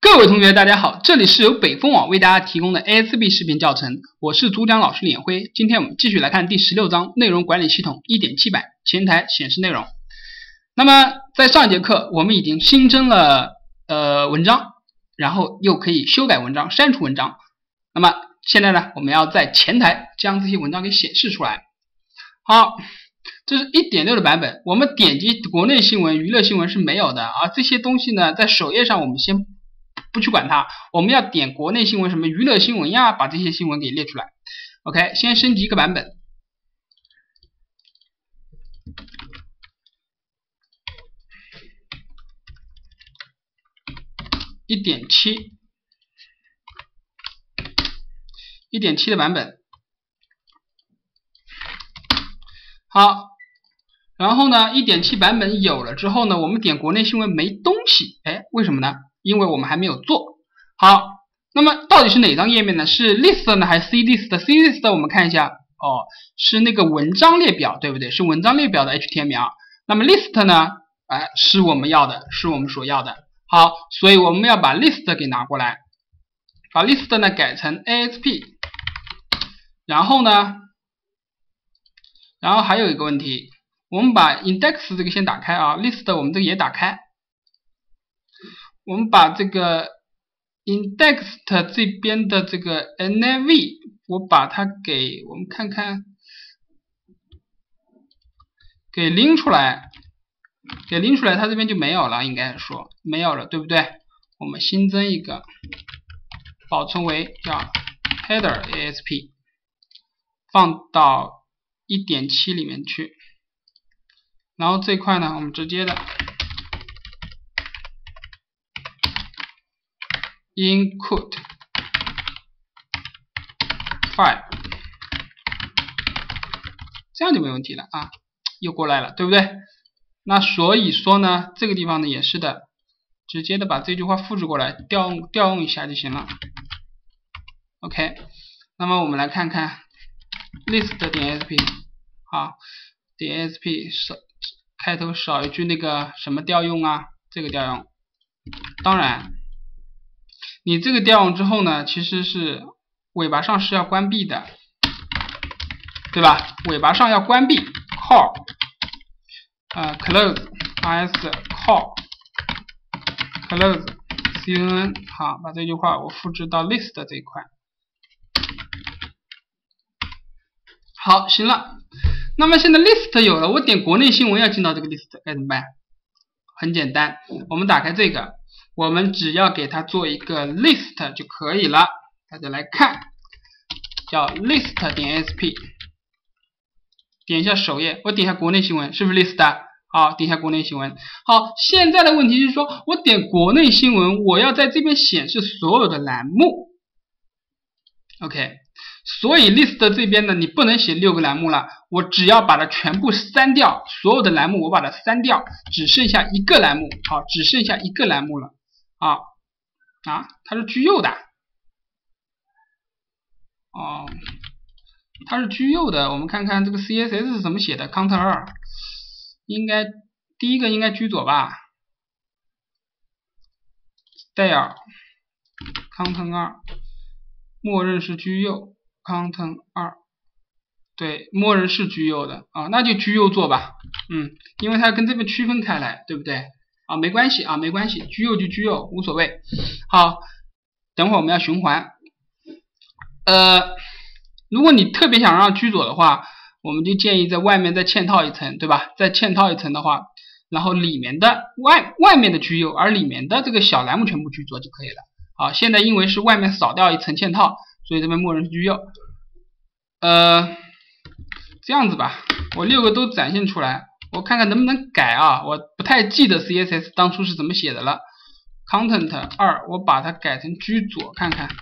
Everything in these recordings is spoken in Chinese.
各位同学，大家好，这里是由北风网为大家提供的 ASP 视频教程，我是主讲老师李彦辉。今天我们继续来看第16章内容管理系统 1.7 版前台显示内容。那么在上一节课我们已经新增了文章，然后又可以修改文章、删除文章。那么现在呢，我们要在前台将这些文章给显示出来。好，这是 1.6 的版本，我们点击国内新闻、娱乐新闻是没有的啊。这些东西呢，在首页上我们先不去管它，我们要点国内新闻，什么娱乐新闻呀，把这些新闻给列出来。OK， 先升级一个版本。1.7 的版本。好，然后呢 1.7 版本有了之后呢，我们点国内新闻没东西，为什么呢？因为我们还没有做好。那么到底是哪张页面呢？是 list 呢还是 clist？clist 我们看一下，是那个文章列表，对不对？是文章列表的 HTML。那么 list 呢，是我们要的，是我们所要的。好，所以我们要把 list 给拿过来，把 list 呢改成 ASP。然后还有一个问题，我们把 index 这个先打开啊 ，list 我们这个也打开。我们把这个 index 这边的这个 nav 我把它给我们看看，给拎出来，它这边就没有了，应该说没有了，对不对？我们新增一个，保存为叫 header ASP， 放到 1.7 里面去，然后这块呢，我们直接的include file， 这样就没问题了啊，又过来了，对不对？那所以说呢，这个地方呢也是的，直接的把这句话复制过来，调用一下就行了。OK， 那么我们来看看 list.asp， 好，.asp 开头少一句那个什么调用啊，这个调用，当然。你这个调用之后呢，其实是尾巴上是要关闭的，对吧？尾巴上要关闭 call， close is call close cnn， 好，把这句话我复制到 list 这一块。好，行了。那么现在 list 有了，我点国内新闻要进到这个 list 该怎么办？很简单，我们打开这个。我们只要给它做一个 list 就可以了。大家来看，叫 list.asp， 点一下首页，我点一下国内新闻，是不是 list？ 好，点一下国内新闻。好，现在的问题是说，我点国内新闻，我要在这边显示所有的栏目。OK， 所以 list 这边呢，你不能写6个栏目了，我只要把它全部删掉，所有的栏目我把它删掉，只剩下一个栏目。好，只剩下一个栏目了。它是居右的，它是居右的。我们看看这个 CSS 是怎么写的 ，Ctrl 2， 应该第一个应该居左吧 ，Style Ctrl 2， 默认是居右 ，Ctrl 2， 对，默认是居右的啊，那就居右做吧，因为它跟这边区分开来，对不对？没关系，居右就居右，无所谓。好，等会儿我们要循环。如果你特别想让居左的话，我们就建议在外面再嵌套一层，对吧？再嵌套一层的话，然后里面的外面的居右，而里面的这个小栏目全部居左就可以了。好，现在因为是外面扫掉一层嵌套，所以这边默认是居右。这样子吧，我6个都展现出来。我看看能不能改啊，我不太记得 CSS 当初是怎么写的了。Content 2， 我把它改成居左，看看。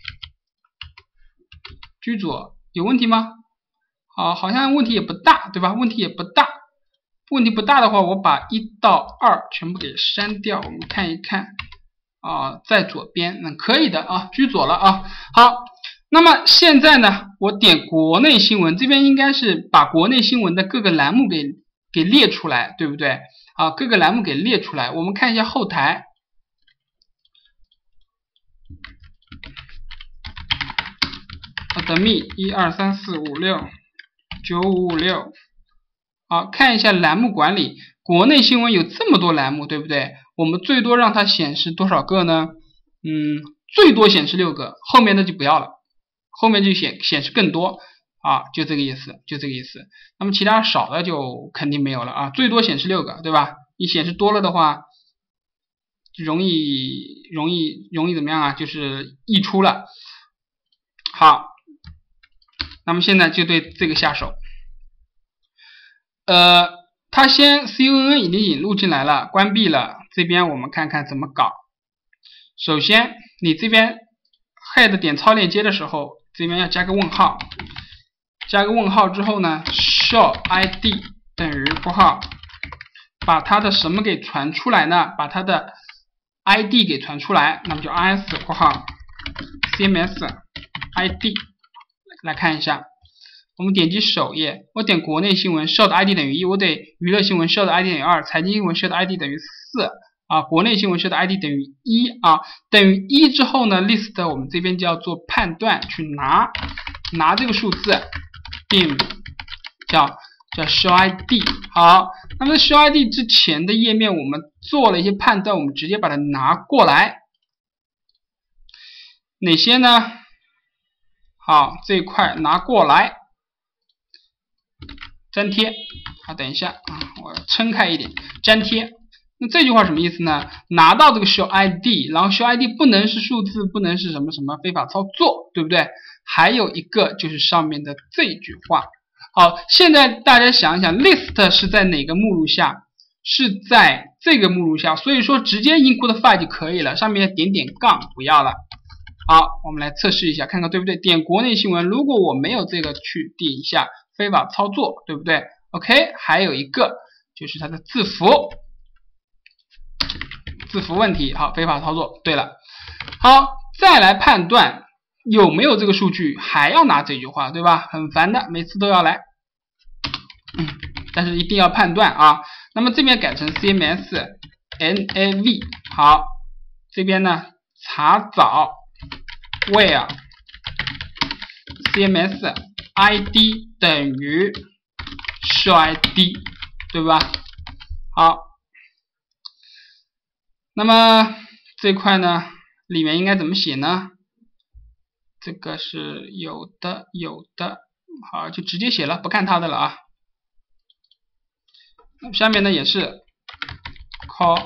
居左有问题吗？好像问题也不大，对吧？问题也不大。问题不大的话，我把1到2全部给删掉，我们看一看。在左边，可以的啊，居左了啊。好，那么现在呢，我点国内新闻，这边应该是把国内新闻的各个栏目给列出来，对不对？各个栏目给列出来。我们看一下后台， 的幂1 2 3 4 5 6 9 5 5 6。好，看一下栏目管理，国内新闻有这么多栏目，对不对？我们最多让它显示多少个呢？最多显示6个，后面的就不要了，后面就显示更多啊，就这个意思，就这个意思。那么其他少的就肯定没有了啊，最多显示6个，对吧？你显示多了的话，容易怎么样啊？就是溢出了。好，那么现在就对这个下手。它先 CNN 已经引入进来了，关闭了，这边我们看看怎么搞。首先，你这边 head 点超链接的时候，这边要加个问号，加个问号之后呢 ，show id 等于括号，把它的什么给传出来呢？把它的 id 给传出来，那么就 is 括号 cms id 来看一下。我们点击首页，我点国内新闻 show 的 id 等于1，我点娱乐新闻 show 的 id 等于2，财经新闻 show 的 id 等于4啊，国内新闻 show 的 id 等于1啊，等于1之后呢 list 我们这边就要做判断，去拿这个数字，并叫 show id。好，那么 show id 之前的页面我们做了一些判断，我们直接把它拿过来，哪些呢？好，这一块拿过来。粘贴，好，等一下啊，我撑开一点，粘贴。那这句话什么意思呢？拿到这个 show id， 然后 show id 不能是数字，不能是什么什么非法操作，对不对？还有一个就是上面的这句话。好，现在大家想一想 ，list 是在哪个目录下？是在这个目录下，所以说直接 include file 就可以了，上面点点杠不要了。好，我们来测试一下，看看对不对。点国内新闻，如果我没有这个去点一下非法操作，对不对 ？OK， 还有一个就是它的字符问题。好，非法操作，对了。好，再来判断有没有这个数据，还要拿这句话，对吧？很烦的，每次都要来。但是一定要判断啊。那么这边改成 CMS NAV， 好，这边呢查找 where CMS ID 等于 show ID， 对吧？好，那么这块呢里面应该怎么写呢？这个是有的，好，就直接写了，不看它的了啊。那么下面呢也是 call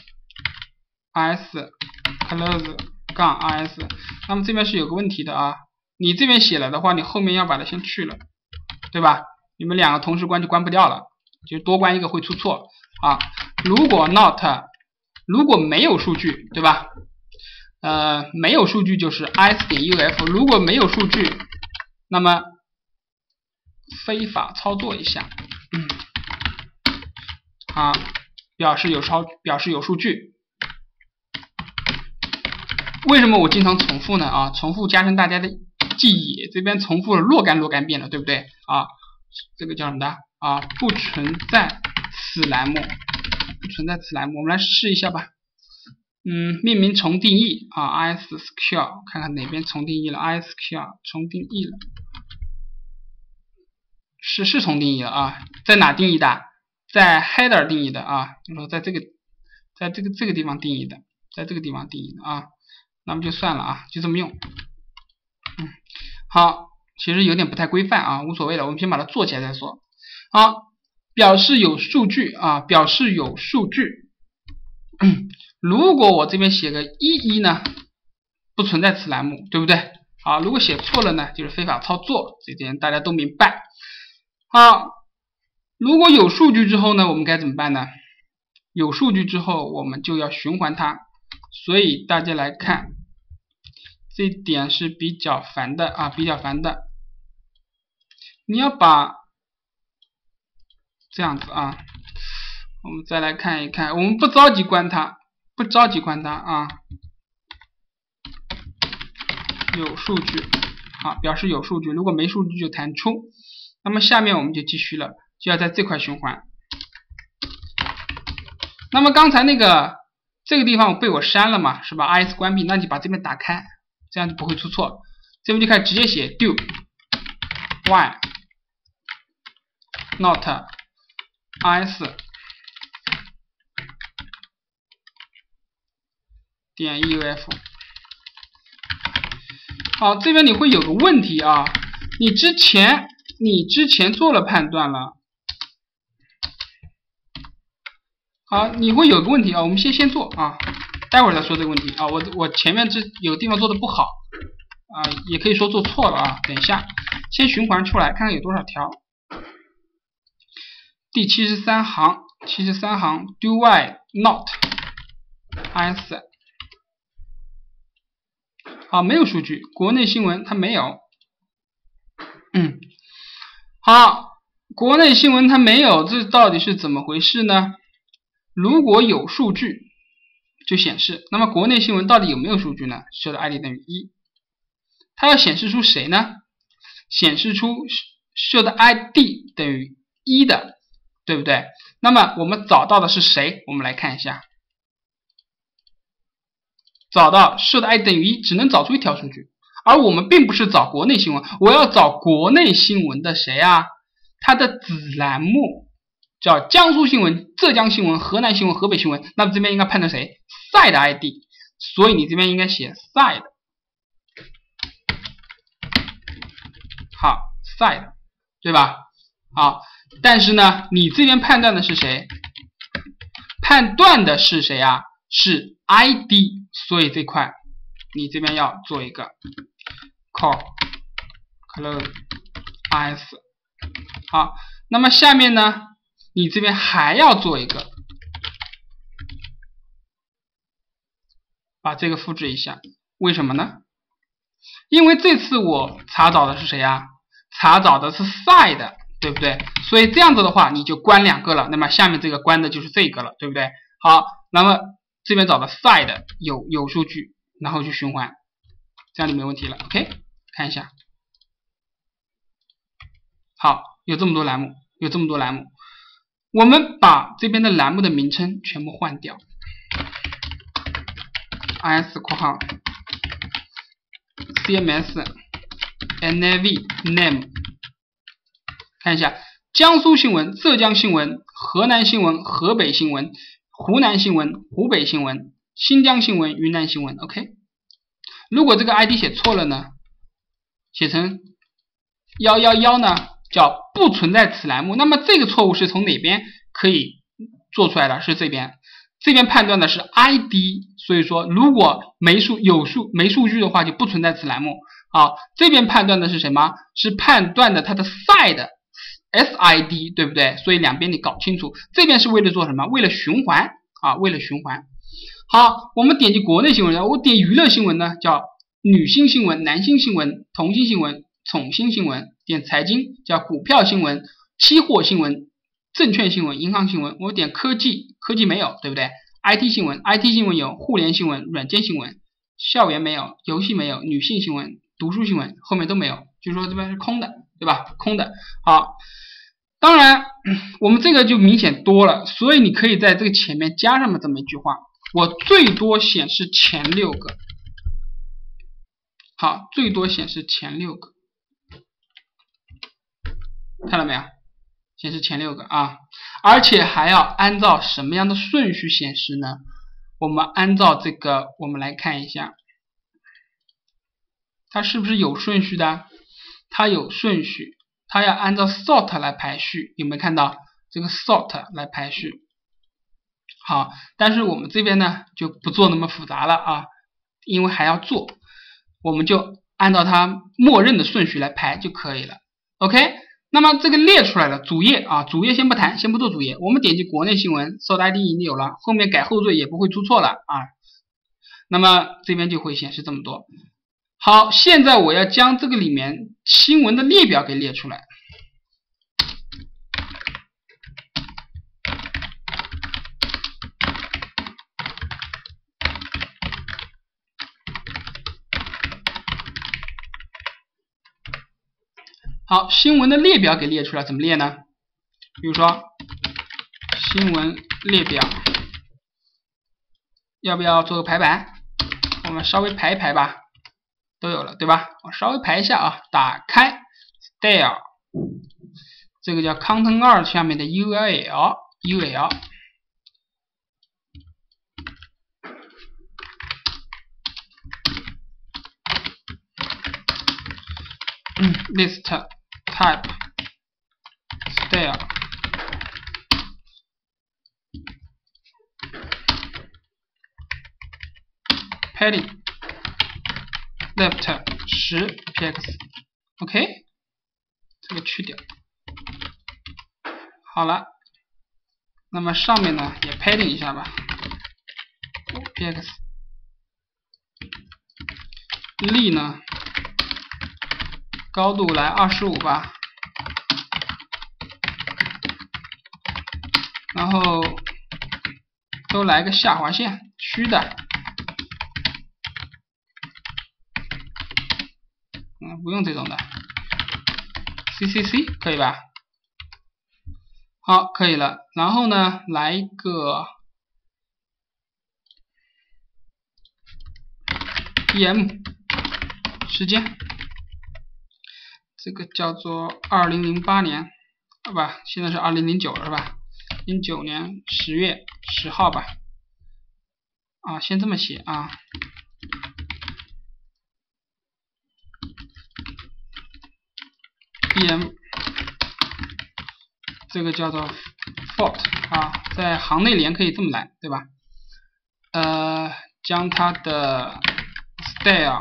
s close 杠 s， 那么这边是有个问题的啊，你这边写了的话，你后面要把它先去了，对吧？你们两个同时关就关不掉了，就多关一个会出错啊。如果 not 如果没有数据，对吧？没有数据就是 is 点 uf， 如果没有数据，那么非法操作一下，啊，表示有数据。为什么我经常重复呢？啊，重复加深大家的记忆，这边重复了若干遍了，对不对？啊，这个叫什么的？啊，不存在此栏目，我们来试一下吧。命名重定义啊 ，isql 看看哪边重定义了 ，isql 重定义了，是重定义了啊，在哪定义的？在 header 定义的啊，就是说在这个地方定义的，啊，那么就算了啊，就这么用。好，其实有点不太规范啊，无所谓了，我们先把它做起来再说。好，表示有数据啊，如果我这边写个11呢，不存在此栏目，对不对？好，如果写错了呢，就是非法操作，这点大家都明白。好，如果有数据之后呢，我们该怎么办呢？有数据之后，我们就要循环它，所以大家来看，这一点是比较烦的啊，你要把这样子啊，我们再来看一看，我们不着急关它啊。有数据，好，表示有数据，如果没数据就弹出。那么下面我们就继续了，就要在这块循环。那么刚才这个地方被我删了嘛，是吧 ？is 关闭，那就把这边打开，这样就不会出错。 这边就开始直接写 do y not s 点 euf。好，这边你会有个问题啊，你之前做了判断了。好，你会有个问题啊，我们先做啊，待会儿再说这个问题啊。我前面有地方做的不好啊，也可以说做错了啊。等一下，先循环出来看看有多少条。第73行 do y not s。好，没有数据，国内新闻它没有。好，国内新闻它没有，这到底是怎么回事呢？如果有数据就显示，那么国内新闻到底有没有数据呢？ should id 等于1，它要显示出谁呢？显示出 should id 等于1的，对不对？那么我们找到的是谁？我们来看一下，找到 should id 等于1，只能找出一条数据，而我们并不是找国内新闻，我要找国内新闻的谁啊？它的子栏目。叫江苏新闻、浙江新闻、河南新闻、河北新闻，那么这边应该判断谁 ？side id， 所以你这边应该写 side， 好 side， 对吧？好，但是呢，你这边判断的是谁？判断的是谁啊？是 id， 所以这块你这边要做一个 call close s， 好，那么下面呢？你这边还要做一个，把这个复制一下，为什么呢？因为这次我查找的是谁啊？查找的是 side， 对不对？所以这样子的话，你就关2个了，那么下面这个关的就是这个了，对不对？好，那么这边找的 side 有数据，然后去循环，这样就没问题了。OK， 看一下，好，有这么多栏目。我们把这边的栏目的名称全部换掉 ，is 括号 cms nav name， 看一下江苏新闻、浙江新闻、河南新闻、河北新闻、湖南新闻、湖北新闻、新疆新闻、云南新闻。OK， 如果这个 ID 写错了呢，写成111呢？叫不存在此栏目，那么这个错误是从哪边可以做出来的？是这边判断的是 ID， 所以说如果没数据的话就不存在此栏目。好，这边判断的是什么？是判断的它的 side SID， 对不对？所以两边你搞清楚，这边是为了做什么？为了循环啊，为了循环。好，我们点击国内新闻，我点娱乐新闻呢，叫女星新闻、男星新闻、童星新闻、宠星新闻。点财经叫股票新闻、期货新闻、证券新闻、银行新闻。我点科技没有，对不对 ？IT 新闻有互联新闻、软件新闻，校园没有，游戏没有，女性新闻、读书新闻后面都没有，就是说这边是空的，对吧？空的。好，当然我们这个就明显多了，所以你可以在这个前面加上这么一句话：我最多显示前6个。好，最多显示前6个。看到没有？显示前6个啊，而且还要按照什么样的顺序显示呢？我们按照这个，我们来看一下，它是不是有顺序的？它有顺序，它要按照 sort 来排序，有没有看到这个 sort 来排序？好，但是我们这边呢就不做那么复杂了啊，因为还要做，我们就按照它默认的顺序来排就可以了。OK。那么这个列出来了，主页啊，主页先不谈，先不做主页，我们点击国内新闻 ，sort ID 已经有了，后面改后缀也不会出错了啊。那么这边就会显示这么多。好，现在我要将这个里面新闻的列表给列出来。好，新闻的列表给列出来，怎么列呢？比如说新闻列表，要不要做个排版？我们稍微排一排吧。 都有了，对吧？我稍微排一下啊，打开 style， 这个叫 content 2下面的 UL， list type style padding left 10px，OK， 这个去掉。好了，那么上面呢也 padding 一下吧 ，5px， 力呢高度来25吧，然后都来个下划线，虚的，不用这种的 ，CCC 可以吧？好，可以了。然后呢，来一个 EM 时间，这个叫做2008年，好吧？现在是2009了，是吧？09年10月10号吧。啊，先这么写啊。EM 这个叫做 Fort 啊，在行内联可以这么来，对吧？将它的 style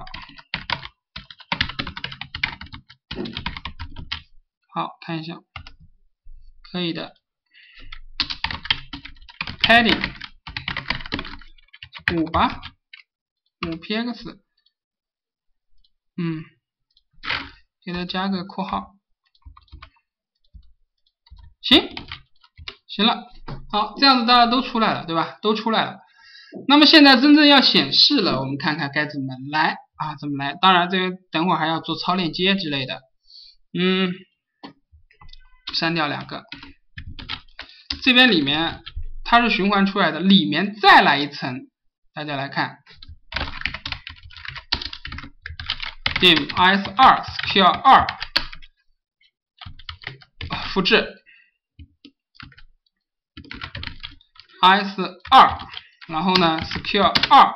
好看一下，可以的。padding 5吧，5px， 给它加个括号。行了，好，这样子大家都出来了，对吧？都出来了。那么现在真正要显示了，我们看看该怎么来啊？怎么来？当然，这个等会儿还要做超链接之类的。删掉2个。这边里面它是循环出来的，里面再来一层，大家来看 ，dim is2 secure 2， 复制 is2， 然后呢 secure 2，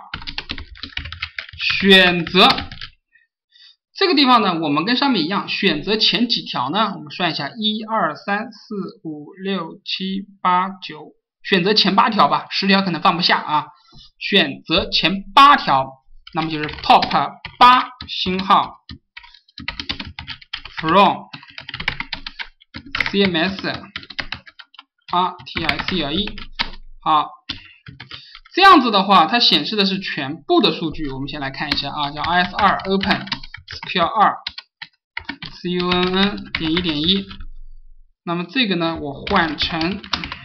选择这个地方呢，我们跟上面一样，选择前几条呢，我们算一下，1、2、3、4、5、6、7、8、9，选择前8条吧，10条可能放不下啊。选择前8条，那么就是 top 8星号 from CMS RTICLE。好，这样子的话，它显示的是全部的数据。我们先来看一下啊，叫 is2 open secure 2 cunn.1.1。那么这个呢，我换成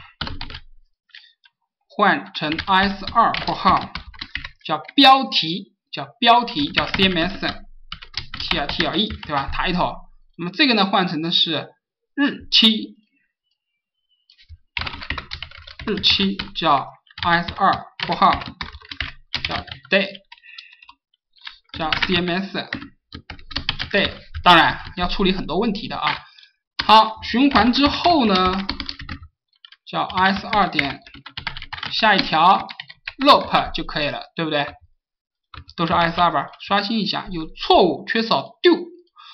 is2 括号叫标题叫 CMS TLE 对吧 ？title。那么这个呢，换成的是日期叫 is2 括号叫 day 叫 CMS day。当然要处理很多问题的啊。好，循环之后呢，叫 is2 点下一条 loop 就可以了，对不对？都是 is2 吧？刷新一下，有错误，缺少 do。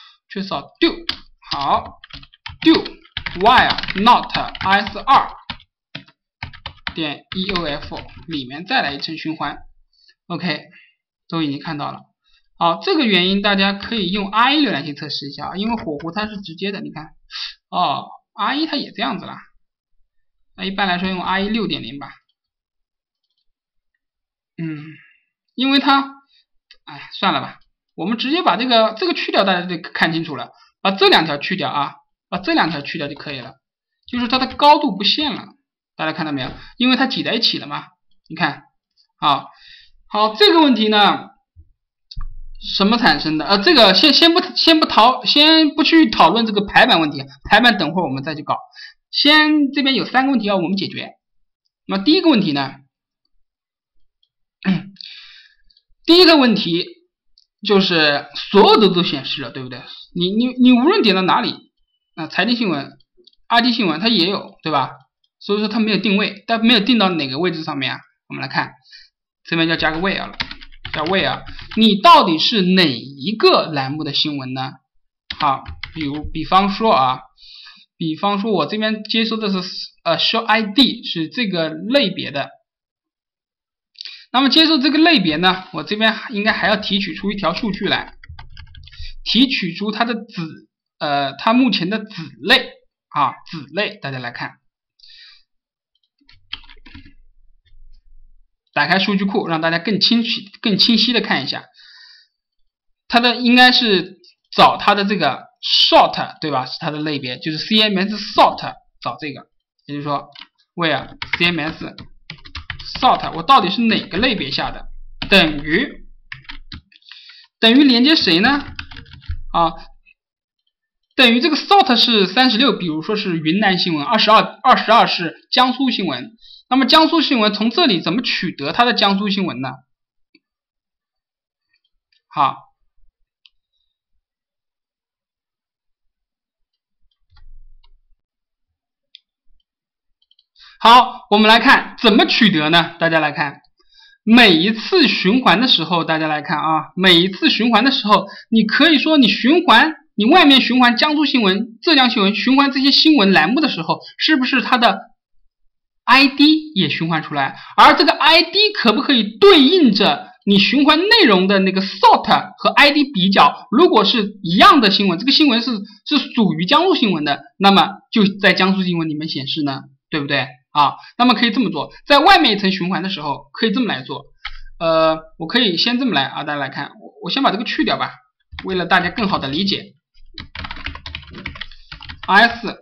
好 ，do while not is2 点 eof 里面再来一层循环 ，OK， 都已经看到了。好，这个原因大家可以用 IE 浏览器测试一下，因为火狐它是直接的，你看，哦 ，IE 它也这样子啦。那一般来说用 IE 6.0 吧。因为它，哎，算了吧，我们直接把这个去掉，大家就看清楚了。把这2条去掉啊，把这2条去掉就可以了。就是它的高度不限了，大家看到没有？因为它挤在一起了嘛。你看，好，这个问题呢，什么产生的？这个先不去讨论这个排版问题，排版等会儿我们再去搞。先这边有3个问题要我们解决。那么第一个问题呢？第一个问题就是所有的都显示了，对不对？你无论点到哪里，财经新闻、IT 新闻它也有，对吧？所以说它没有定位，但没有定到哪个位置上面啊？我们来看，这边要加个 where 了，叫 where， 你到底是哪一个栏目的新闻呢？好，比方说我这边接收的是show ID 是这个类别的，那么接受这个类别呢，我这边应该还要提取出一条数据来，提取出它的它目前的子类啊，子类，大家来看，打开数据库，让大家更清晰的看一下，它的应该是找它的这个 sort 对吧？是它的类别，就是 CMS sort 找这个，也就是说 where CMS sort 我到底是哪个类别下的，等于连接谁呢？等于这个 sort 是36，比如说是云南新闻，22是江苏新闻。那么江苏新闻从这里怎么取得它的江苏新闻呢？好，我们来看怎么取得呢？大家来看，每一次循环的时候，大家来看每一次循环的时候，你可以说你外面循环江苏新闻、浙江新闻，循环这些新闻栏目的时候，是不是它的 ID 也循环出来？而这个 ID 可不可以对应着你循环内容的那个 sort 和 ID 比较？如果是一样的新闻，这个新闻是属于江苏新闻的，那么就在江苏新闻里面显示呢，对不对？那么可以这么做，在外面一层循环的时候可以这么来做。我可以先这么来大家来看，我先把这个去掉吧，为了大家更好的理解。s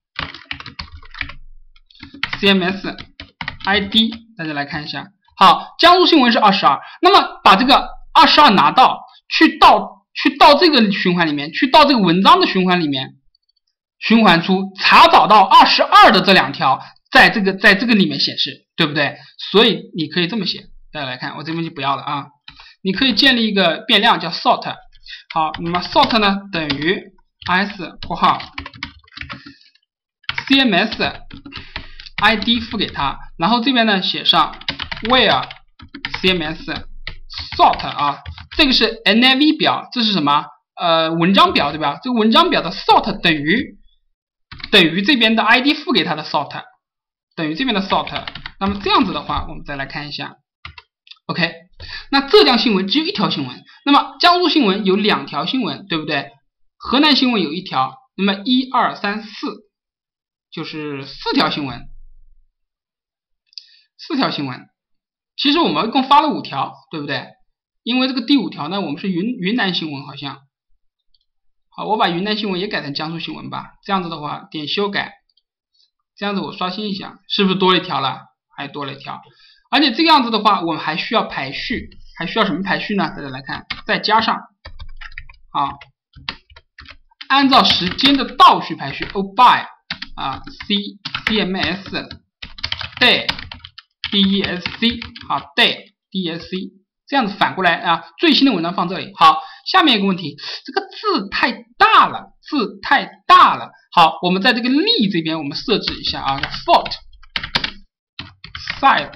CMS ID 大家来看一下，好，江苏新闻是22，那么把这个22拿到，去到这个循环里面，去到这个文章的循环里面，循环出查找到22的这两条。在这个里面显示，对不对？所以你可以这么写，大家来看，我这边就不要了你可以建立一个变量叫 sort， 好，那么 sort 呢等于 s 括号 CMS ID 付给它，然后这边呢写上 where CMS sort 这个是 NIV 表，这是什么？文章表对吧？这个文章表的 sort 等于这边的 ID 付给它的 sort。等于这边的 sort， 那么这样子的话，我们再来看一下 ，OK， 那浙江新闻只有一条新闻，那么江苏新闻有2条新闻，对不对？河南新闻有1条，那么1、2、3、4就是4条新闻，4条新闻。其实我们一共发了5条，对不对？因为这个第5条呢，我们是云南新闻好像，好，我把云南新闻也改成江苏新闻吧，这样子的话点修改。这样子我刷新一下，是不是多了1条了？还多了1条，而且这个样子的话，我们还需要排序，还需要什么排序呢？大家来看，再加上按照时间的倒序排序 by CMS day DESC day DESC 这样子反过来最新的文章放这里。好，下面一个问题，这个字太大了，好，我们在这个例这边我们设置一下叫 font size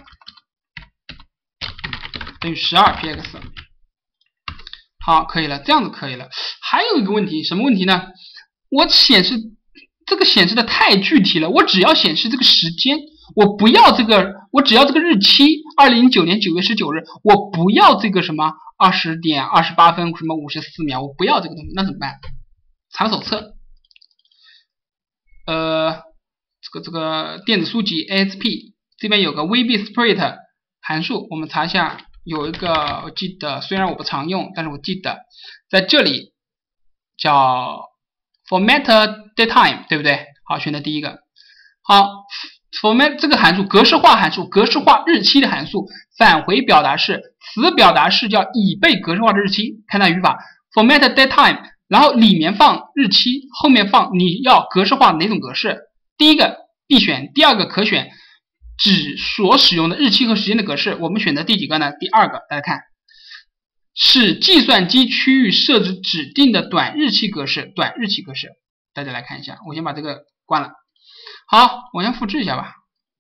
等于12px。好，可以了，这样子可以了。还有一个问题，什么问题呢？我显示的太具体了，我只要显示这个时间，我不要这个，我只要这个日期，2009年9月19日，我不要这个什么20点28分什么54秒，我不要这个东西，那怎么办？查手册，这个电子书籍 ASP 这边有个 VBSplit 函数，我们查一下，有一个我记得，虽然我不常用，但是我记得在这里叫 format datetime， 对不对？好，选的第一个。好 ，format 这个函数格式化函数，格式化日期的函数，返回表达式，此表达式叫已被格式化的日期。看它语法 format datetime， 然后里面放日期，后面放你要格式化哪种格式。第一个必选，第二个可选所使用的日期和时间的格式。我们选择第几个呢？第2个，大家看， 使计算机区域设置指定的短日期格式。短日期格式，大家来看一下，我先把这个关了。好，我先复制一下吧，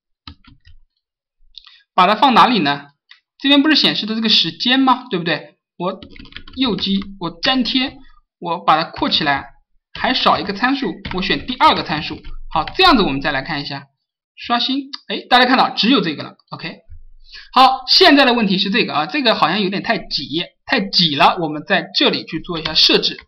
把它放哪里呢？这边不是显示的这个时间吗？对不对？我右击，我粘贴，我把它扩起来，还少一个参数，我选第二个参数。好，这样子我们再来看一下，刷新，哎，大家看到只有这个了 ，OK。好，现在的问题是这个啊，这个好像有点太挤了，我们在这里去做一下设置。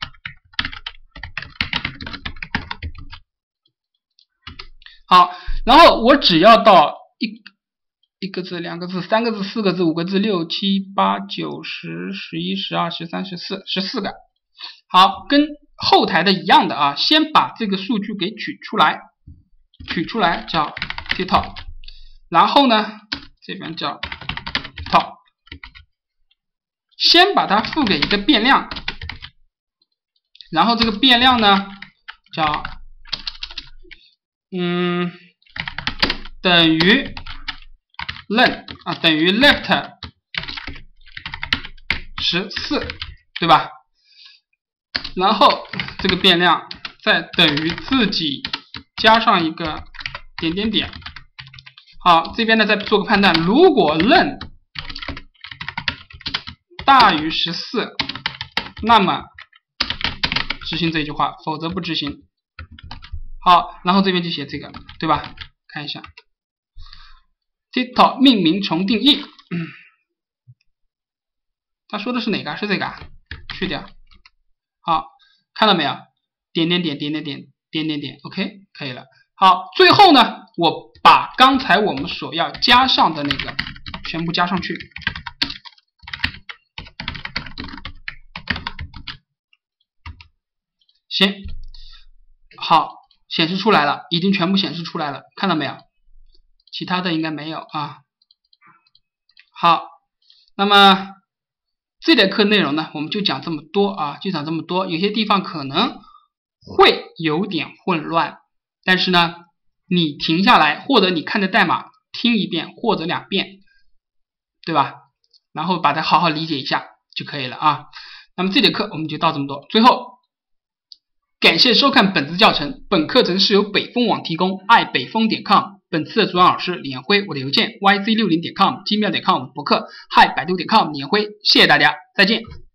好，然后我只要到一个字、两个字、三个字、四个字、五个字、6、7、8、9、10、11、12、13、14个。好，跟后台的一样的啊，先把这个数据给取出来叫 T-top， 然后呢这边叫 top， 先把它赋给一个变量，然后这个变量呢叫等于 len 啊，等于 left 14，对吧？然后这个变量再等于自己加上一个点点点。好，这边呢再做个判断，如果 len 大于14，那么执行这句话，否则不执行。好，然后这边就写这个，对吧？看一下 T-top 命名重定义，他说的是哪个？是这个啊？去掉。好，看到没有？点点点点点点点点点 ，OK， 可以了。好，最后呢，我把刚才我们所要加上的那个全部加上去。行，好，显示出来了，已经全部显示出来了，看到没有？其他的应该没有啊。好，那么这节课内容呢，我们就讲这么多啊，就讲这么多。有些地方可能会有点混乱，但是呢，你停下来，或者你看着代码听一遍或者2遍，对吧？然后把它好好理解一下就可以了啊。那么这节课我们就到这么多。最后，感谢收看本次教程，本课程是由北风网提供，爱北风.com。本次的主讲老师李彦辉，我的邮件 yz60.com， gmail.com， 博客 hi 百度.com 李彦辉，谢谢大家，再见。